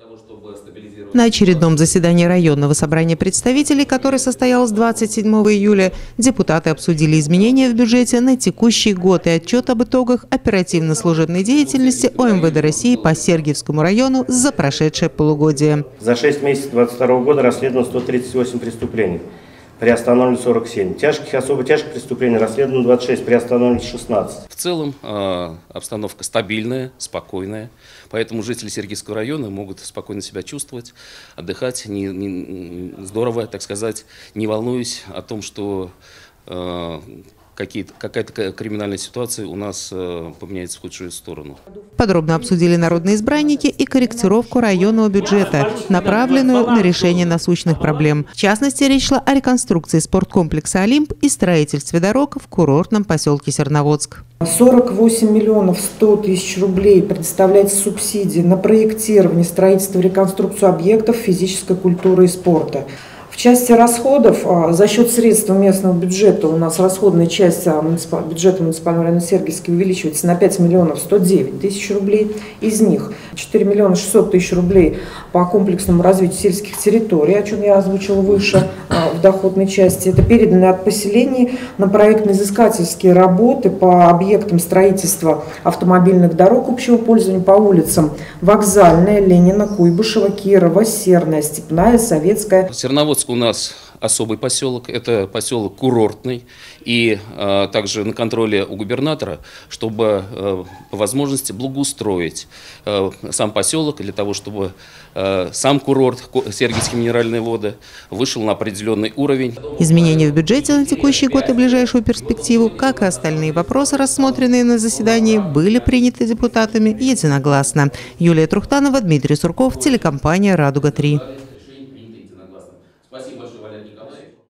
На очередном заседании районного собрания представителей, которое состоялось 27 июля, депутаты обсудили изменения в бюджете на текущий год и отчет об итогах оперативно-служебной деятельности ОМВД России по Сергиевскому району за прошедшее полугодие. За 6 месяцев 2022 года расследовано 138 преступлений, приостановлено 47. Тяжких и особо тяжких преступлений расследовано 26, приостановлено 16. В целом обстановка стабильная, спокойная, поэтому жители Сергиевского района могут спокойно себя чувствовать, отдыхать, здорово, так сказать, не волнуясь о том, что какая-то криминальная ситуация у нас поменяется в худшую сторону. Подробно обсудили народные избранники и корректировку районного бюджета, направленную на решение насущных проблем. В частности, речь шла о реконструкции спорткомплекса «Олимп» и строительстве дорог в курортном поселке Серноводск. 48 миллионов 100 тысяч рублей предоставляется субсидии на проектирование, строительство и реконструкцию объектов физической культуры и спорта. В части расходов за счет средств местного бюджета у нас расходная часть бюджета муниципального района Сергиевский увеличивается на 5 миллионов 109 тысяч рублей. Из них 4 миллиона 600 тысяч рублей по комплексному развитию сельских территорий, о чем я озвучила выше в доходной части. Это передано от поселений на проектно-изыскательские работы по объектам строительства автомобильных дорог общего пользования по улицам Вокзальная, Ленина, Куйбышева, Кирова, Серная, Степная, Советская. Серноводск у нас особый поселок, это поселок курортный, и также на контроле у губернатора, чтобы по возможности благоустроить сам поселок для того, чтобы сам курорт, Сергиевские минеральные воды, вышел на определенный уровень. Изменения в бюджете на текущий год и ближайшую перспективу, как и остальные вопросы, рассмотренные на заседании, были приняты депутатами единогласно. Юлия Трухтанова, Дмитрий Сурков, телекомпания «Радуга-3».